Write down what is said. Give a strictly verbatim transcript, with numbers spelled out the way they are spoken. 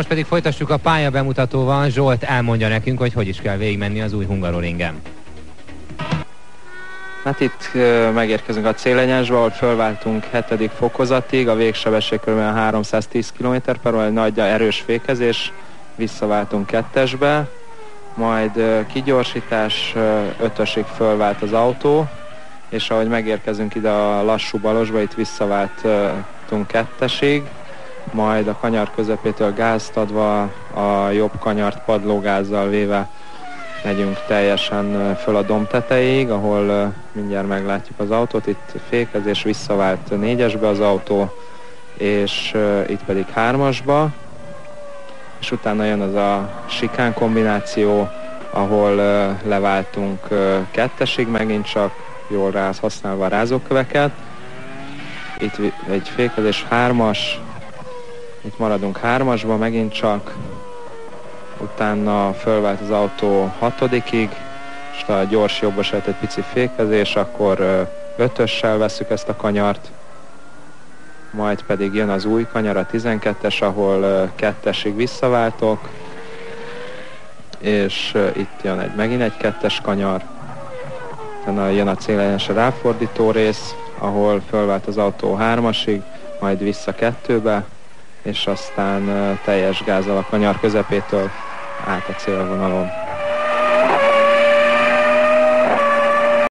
Most pedig folytassuk a pálya bemutatóval. Zsolt elmondja nekünk, hogy hogy is kell végigmenni az új Hungaroringen. Hát itt uh, megérkezünk a célegyensúlyba, ahol fölváltunk hetedik fokozatig, a végsebesség kb. háromszáztíz kilométer per óra, egy nagy erős fékezés, visszaváltunk kettesbe, majd uh, kigyorsítás, uh, ötösig fölvált az autó, és ahogy megérkezünk ide a lassú balosba, itt visszaváltunk kettesig, majd a kanyar közepétől gázt adva, a jobb kanyart padlógázzal véve megyünk teljesen föl a domb tetejéig, ahol mindjárt meglátjuk az autót. Itt fékezés, visszavált négyesbe az autó, és itt pedig hármasba, és utána jön az a sikán kombináció, ahol leváltunk kettesig megint csak, jól ráz használva a rázóköveket. Itt egy fékezés, hármas, itt maradunk hármasba megint csak, utána fölvált az autó hatodikig, és a gyors jobbos lett egy pici fékezés, akkor ötössel veszük ezt a kanyart, majd pedig jön az új kanyar, a tizenkettes, ahol kettesig visszaváltok, és itt jön egy, megint egy kettes kanyar, utána jön a célegyenes ráfordító rész, ahol fölvált az autó hármasig, majd vissza kettőbe, és aztán teljes gázzal a kanyar közepétől át a célvonalon.